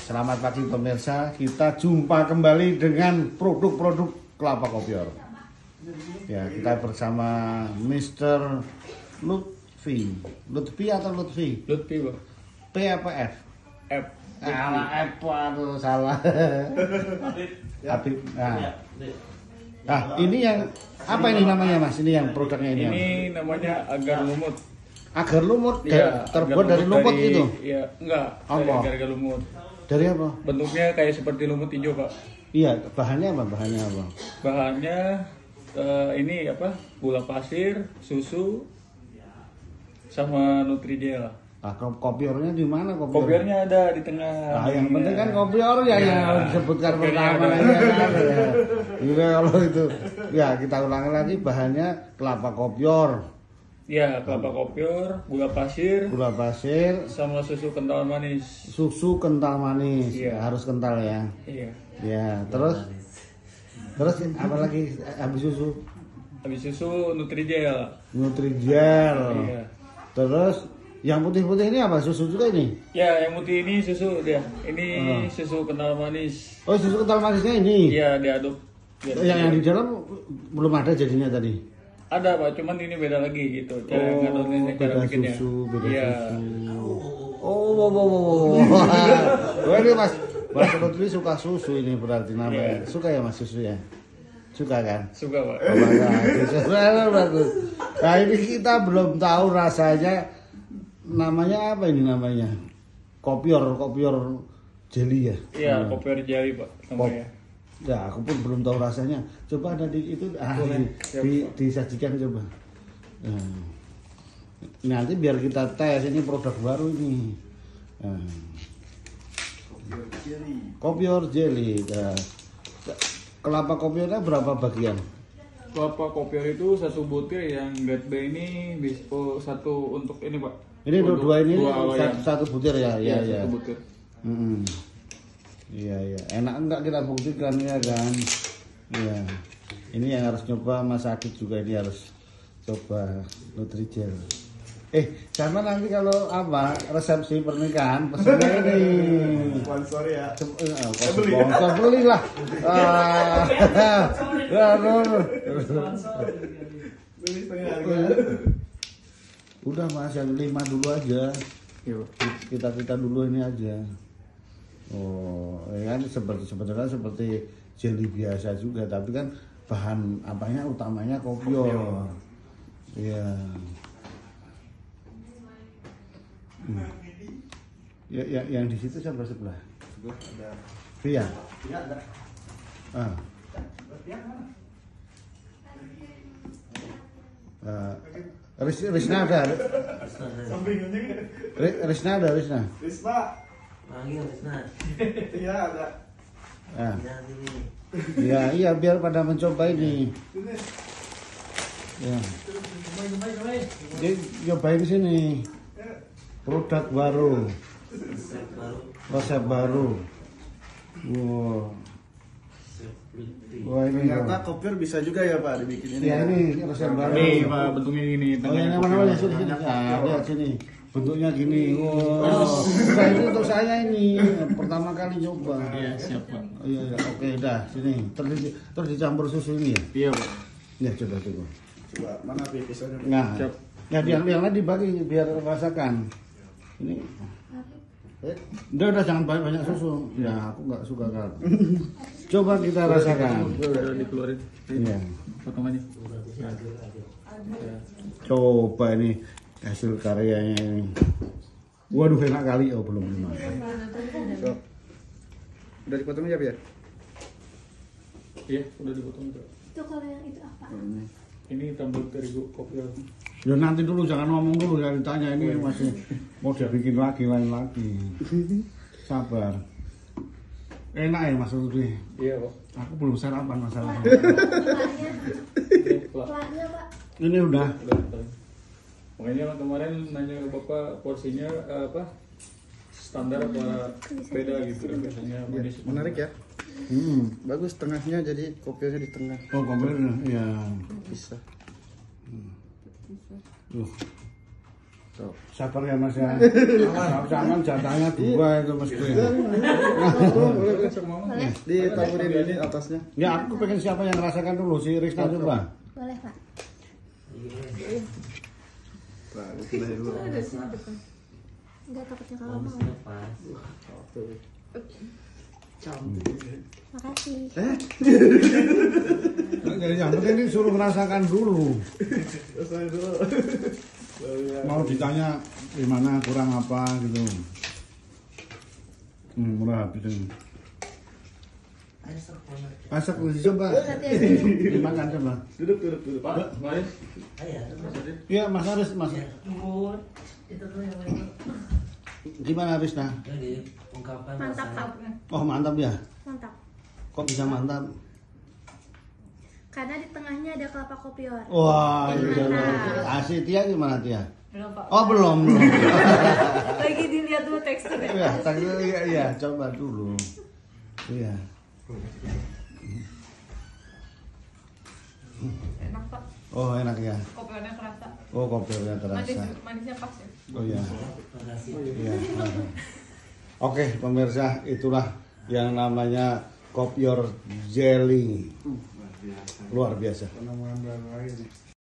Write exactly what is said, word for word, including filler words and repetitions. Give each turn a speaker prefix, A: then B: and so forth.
A: Selamat pagi pemirsa, kita jumpa kembali dengan produk-produk kelapa kopior. Ya, kita bersama mister Lutfi. Lutfi atau Lutfi?
B: Lutfi, Bang.
A: P apa F?
B: F.
A: Salah F, aduh salah. Habib. Nah. Nah, ini yang apa ini namanya Mas? Ini yang produknya ini.
B: Ini namanya agar lumut.
A: Agar lumut,
B: Ya,
A: terbuat
B: agar
A: dari lumut
B: dari,
A: gitu?
B: Iya, enggak.
A: Apa?
B: Dari agar-agar lumut.
A: Dari apa?
B: Bentuknya kayak seperti lumut hijau, Pak.
A: Iya, bahannya apa? Bahannya apa?
B: Bahannya eh, ini apa? Gula pasir, susu, sama Nutrijel.
A: Ah, kopiornya di mana kopior?
B: Kopiornya ada di tengah.
A: Ah, yang penting kan kopior ya,
B: Ya.
A: yang harus disebutkan
B: Kopiornya
A: pertama
B: ada.
A: ya, kan? Ya. Gila kalau itu. Ya, kita ulangi lagi bahannya kelapa kopior,
B: Ya, kelapa kopior, gula pasir,
A: gula pasir,
B: sama susu kental manis.
A: susu kental manis.
B: Iya.
A: Ya, harus kental ya.
B: Iya.
A: Ya, terus terus apa lagi habis susu?
B: Habis susu Nutrijel.
A: Nutrijel.
B: Iya.
A: Terus yang putih-putih ini apa? Susu juga ini?
B: Ya, yang putih ini susu dia. Ini
A: Oh.
B: susu kental manis.
A: Oh, susu kental manisnya ini.
B: Iya, diaduk. Diaduk.
A: Yang yang di dalam belum ada jadinya tadi.
B: Ada, Pak, cuman ini beda lagi gitu. Cara
A: Oh,
B: ngadonnya, cara
A: beda
B: bikinnya.
A: susu, beda
B: Iya.
A: susu. Oh, wow, wow, wow, wow. Wah, ini Mas, Mas Lutfi suka susu ini berarti namanya.
B: Iya.
A: Suka ya Mas susu ya? Suka kan?
B: Suka, Pak.
A: Oh, bagus. Bagus, bagus. Nah, ini kita belum tahu rasanya. Namanya apa ini namanya? Kopior, kopior jelly ya?
B: Iya,
A: Nah.
B: kopior jari, Pak, namanya.
A: Ya, aku pun belum tahu rasanya. Coba ada di itu, ah,
B: Boleh.
A: di, di, disajikan coba. Nah, nanti biar kita tes ini produk baru ini. Nah. Kopior jelly. Nah, kelapa kopiornya berapa bagian?
B: Kelapa kopior itu satu butir, yang grade B ini bis- oh, satu untuk ini, Pak.
A: Ini
B: Untuk
A: dua ini
B: dua
A: satu,
B: wayang.
A: satu butir ya, ya,
B: Iya,
A: ya.
B: satu butir.
A: Mm-mm. Iya, iya. Enak enggak kita buktikan ya kan? Iya. Ini yang harus nyoba Mas Adit juga, ini harus coba Nutrijel. Eh, sama nanti kalau apa resepsi pernikahan pesennya ini.
C: Sponsor ya.
A: Sem- eh, apa, sponsor belilah. Ah, ya, aduh.
C: Beli setengah harga.
A: Udah Mas, yang lima dulu aja.
B: Iya.
A: Kita kita dulu ini aja. Oh, ya kan seperti sebenarnya seperti jelly biasa juga, tapi kan bahan apanya utamanya kopior. Iya. Hmm. Ya, ya, yang di situ sebelah sebelah.
C: Ada.
A: Iya.
C: Iya ada.
A: Ah. Ah, Ris- Risna ada.
C: Samping ini.
A: Ri- Risna ada, Risna.
C: Risma.
D: Panggil Risna.
C: Iya ada.
A: Ah.
D: Ya sini.
A: Iya, iya biar pada mencoba ini.
C: Sini.
A: Ya. Jadi nyobain sini. Produk baru,
D: Resep baru.
A: resep baru. Wow.
D: Resep Lutfi.
A: Wah ini.
C: Ternyata kopior bisa juga ya Pak dibikin ini.
A: Ya ini resep baru.
B: Ini, Pak, bentuknya gini.
A: Oh yang mana mana sini sini. Ah, lihat sini. Bentuknya gini. Wow. Nah, ini untuk saya ini pertama kali coba.
B: Iya, siap, Pak.
A: Oh, iya, iya. Oke, dah sini. Terus di- terus dicampur susu ini ya.
B: Iya, Pak.
A: Ya coba coba.
C: Coba mana pisaunya?
A: Nah,
B: Siap.
A: ya yang yang lain dibagi biar rasakan. Ini.
C: Eh,
A: Udah udah jangan banyak banyak susu. Ya aku nggak suka kan. Coba kita rasakan.
B: Udah dikeluarin.
A: Iya.
B: Potong aja.
A: Coba ini hasil karyanya ini. Waduh enak kali. Oh belum belum.
C: so. Udah dipotong aja biar.
B: Iya, udah dipotong, Pak.
E: Itu kalau yang itu apa?
B: Ini tambal terigu kopior.
A: Ya nanti dulu jangan ngomong dulu, jangan ditanya ini masih mau dibikin lagi lain lagi. Sabar. Enak ya Mas Lutfi.
B: Iya, Pak.
A: Aku belum sarapan masalahnya.
E: Pelaknya,
B: Ini, Pak.
E: pelaknya Pak.
A: Ini udah.
B: Udah, udah. Makanya kemarin nanya ke Bapak porsinya eh, apa? Standar apa beda gitu biasanya manis.
C: Menarik ya.
A: Hmm.
C: Bagus tengahnya jadi kopiornya di tengah.
A: Oh komplit ya.
C: Bisa.
A: Tuh.
C: Tuh.
A: Sabar ya Mas ya. Jangan jatahnya dua itu mesti.
C: Tuh, boleh, boleh.
B: Sok mau.
E: Boleh?
C: Ditaburin ini atasnya.
A: Ya aku pengen siapa yang merasakan dulu, si Risna coba.
E: Boleh, Pak.
C: Nah, bismillah dulu.
E: Enggak takutnya
D: Oh,
E: kalau mau.
D: bisa pas.
E: Makasih.
A: Jadi yang penting ini suruh merasakan dulu.
C: Selesai dulu.
A: Mau ditanya gimana kurang apa gitu. Hmm, murah habis ini. Masak bisa coba. Dimakan coba.
C: Duduk, duduk, duduk.
B: Pak, mari.
D: Ayah,
A: Iya, Mas Aris, Mas.
D: tunggu. Itu tuh yang itu.
A: Gimana Risna?
D: Jadi ungkapan
E: Mantap, Pak.
A: Oh, mantap ya.
E: Mantap.
A: Kok bisa mantap?
E: Karena di tengahnya ada kelapa kopior.
A: Wah,
E: Jadi
A: iya
E: mantap.
A: Asih Tia gimana Tia?
F: Belum, Pak.
A: Oh, belum, belum.
F: Lagi dilihat dulu teksturnya.
A: Iya, takdir iya, iya, coba dulu. Iya.
F: Enak, Pak.
A: Oh, enak ya.
F: Kopiornya kerasa.
A: Oh, kopiornya
F: Manis,
A: terasa.
F: manisnya pas ya.
A: Oh iya.
D: Makasih.
A: Iya. Oke, pemirsa, itulah yang namanya kopior jelly. Luar biasa.
C: Penemuan baru lagi nih.